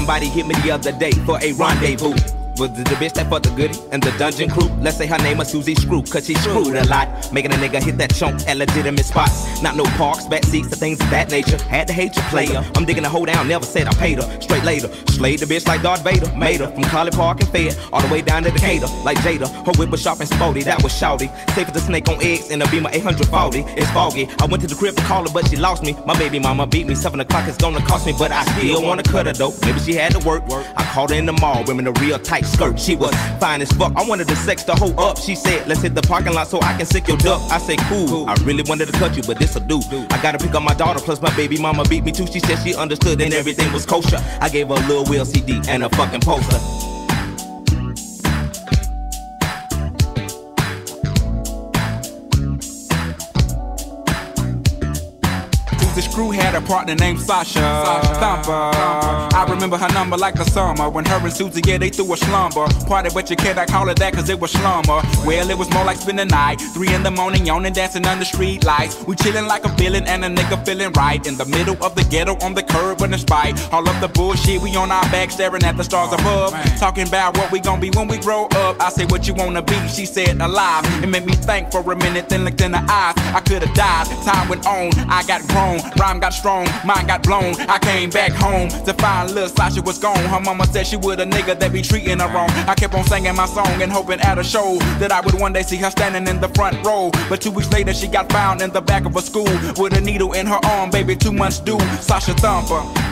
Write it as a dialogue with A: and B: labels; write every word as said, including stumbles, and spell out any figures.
A: Somebody hit me the other day for a rendezvous. Was the, the bitch that fucked the goodie and the dungeon crew? Let's say her name was Susie Screw, cause she screwed a lot, making a nigga hit that chunk at legitimate spots. Not no parks, back seats, the things of that nature. Had to hate your player. I'm digging the hoe down, never said I paid her. Straight later, slayed the bitch like Darth Vader. Made her from College Park and Fed, all the way down to Decatur. Like Jada, her whip was sharp and sporty, that was shouty. Safe as a snake on eggs in a Beamer eight forty. It's foggy, I went to the crib to call her, but she lost me. My baby mama beat me, seven o'clock is gonna cost me, but I still wanna cut her though. Maybe she had to work. I caught her in the mall, wearing a real tight skirt. She was fine as fuck. I wanted to sex the hoe up. She said, let's hit the parking lot so I can sick your duck. I say, cool. I really wanted to cut you, but this'll do. I gotta pick up my daughter, plus my baby mama beat me too. She said she understood and everything was kosher. I gave her a Lil Will C D and a fucking poster.
B: The Screw had a partner named Sasha, Sasha. Thumper. Thumper. I remember her number like the summer when her and Susie, yeah, they threw a slumber party, but you cannot call it that cause it was slumber. Well, it was more like spending the night, three in the morning, yawning, dancing under street lights. We chilling like a villain and a nigga feeling right in the middle of the ghetto on the curb. And despite all of the bullshit, we on our back staring at the stars above, oh, talking about what we gon' be when we grow up. I say, what you wanna be? She said, alive. It made me think for a minute, then looked in the eyes. I could've died. Time went on, I got grown. Rhyme got strong, mind got blown. I came back home to find little Sasha was gone. Her mama said she would a nigga that be treating her wrong. I kept on singing my song and hoping at a show that I would one day see her standing in the front row. But two weeks later she got found in the back of a school with a needle in her arm, baby, two months due. Sasha Thumper.